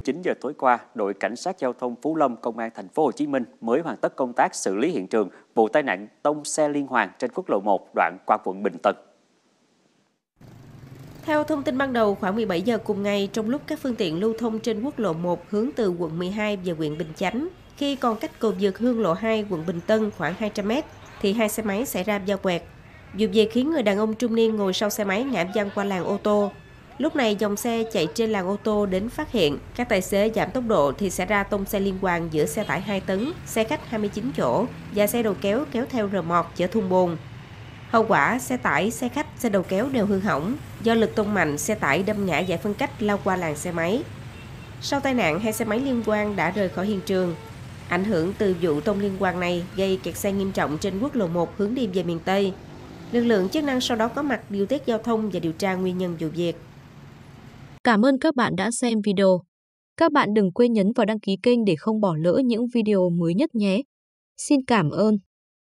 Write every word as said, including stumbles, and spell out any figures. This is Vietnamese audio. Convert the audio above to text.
chín giờ tối qua, đội cảnh sát giao thông Phú Lâm, Công an thành phố Hồ Chí Minh mới hoàn tất công tác xử lý hiện trường vụ tai nạn tông xe liên hoàn trên quốc lộ một đoạn qua quận Bình Tân. Theo thông tin ban đầu, khoảng mười bảy giờ cùng ngày, trong lúc các phương tiện lưu thông trên quốc lộ một hướng từ quận mười hai về huyện Bình Chánh, khi còn cách cầu vượt Hương lộ hai, quận Bình Tân khoảng hai trăm mét, thì hai xe máy xảy ra va quẹt. Vụ việc khiến người đàn ông trung niên ngồi sau xe máy ngã văng qua làn ô tô. Lúc này, dòng xe chạy trên làn ô tô đến phát hiện các tài xế giảm tốc độ thì xảy ra tông xe liên hoàn giữa xe tải hai tấn, xe khách hai mươi chín chỗ và xe đầu kéo kéo theo rờ mọt chở thùng bùn. Hậu quả, xe tải, xe khách, xe đầu kéo đều hư hỏng. Do lực tông mạnh, xe tải đâm ngã giải phân cách lao qua làn xe máy. Sau tai nạn, hai xe máy liên quan đã rời khỏi hiện trường. Ảnh hưởng từ vụ tông liên quan này gây kẹt xe nghiêm trọng trên quốc lộ một hướng đi về miền Tây. Lực lượng chức năng sau đó có mặt điều tiết giao thông và điều tra nguyên nhân vụ việc. Cảm ơn các bạn đã xem video. Các bạn đừng quên nhấn vào đăng ký kênh để không bỏ lỡ những video mới nhất nhé. Xin cảm ơn.